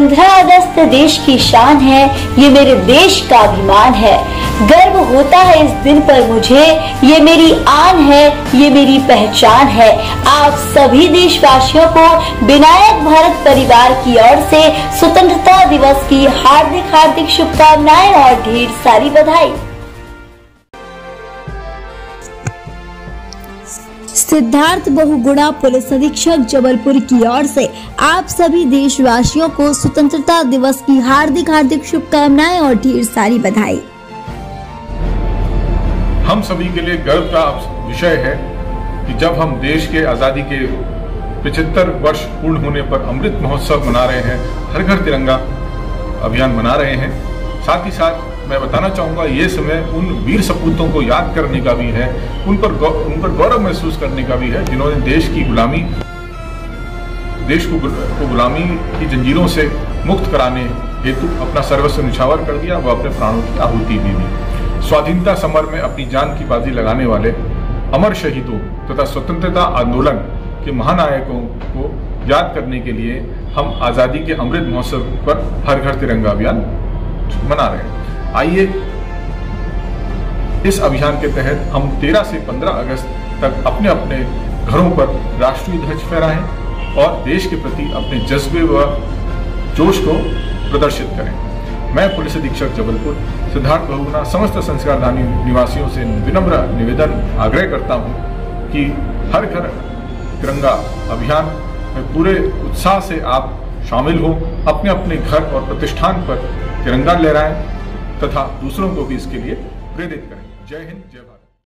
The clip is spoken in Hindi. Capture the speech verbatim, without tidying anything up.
पंद्रह अगस्त देश की शान है, ये मेरे देश का अभिमान है। गर्व होता है इस दिन पर मुझे, ये मेरी आन है, ये मेरी पहचान है। आप सभी देशवासियों को विनायक भारत परिवार की ओर से स्वतंत्रता दिवस की हार्दिक हार्दिक शुभकामनाएं और ढेर सारी बधाई। सिद्धार्थ बहुगुणा पुलिस अधीक्षक जबलपुर की ओर से आप सभी देशवासियों को स्वतंत्रता दिवस की हार्दिक हार्दिक शुभकामनाएं और ढेर सारी बधाई। हम सभी के लिए गर्व का विषय है कि जब हम देश के आजादी के पचहत्तर वर्ष पूर्ण होने पर अमृत महोत्सव मना रहे हैं, हर घर तिरंगा अभियान मना रहे हैं, साथ ही साथ मैं बताना चाहूँगा ये समय उन वीर सपूतों को याद करने का भी है, उन पर उन पर गौरव महसूस करने का भी है जिन्होंने देश की गुलामी देश को, को गुलामी की जंजीरों से मुक्त कराने हेतु अपना सर्वस्व निछावर कर दिया, वह अपने प्राणों की आहुति भी दी। स्वाधीनता समर में अपनी जान की बाजी लगाने वाले अमर शहीदों तथा स्वतंत्रता आंदोलन के महानायकों को याद करने के लिए हम आज़ादी के अमृत महोत्सव पर हर घर तिरंगा अभियान मना रहे हैं। आइए इस अभियान के तहत हम तेरह से पंद्रह अगस्त तक अपने अपने घरों पर राष्ट्रीय ध्वज फहराएं और देश के प्रति अपने जज्बे व जोश को प्रदर्शित करें। मैं पुलिस अधीक्षक जबलपुर सिद्धार्थ बहुगुणा समस्त संस्कारधानी निवासियों से विनम्र निवेदन आग्रह करता हूं कि हर घर तिरंगा अभियान में पूरे उत्साह से आप शामिल हो, अपने अपने घर और प्रतिष्ठान पर तिरंगा लहराएं तथा दूसरों को भी इसके लिए प्रेरित करें। जय हिंद, जय भारत।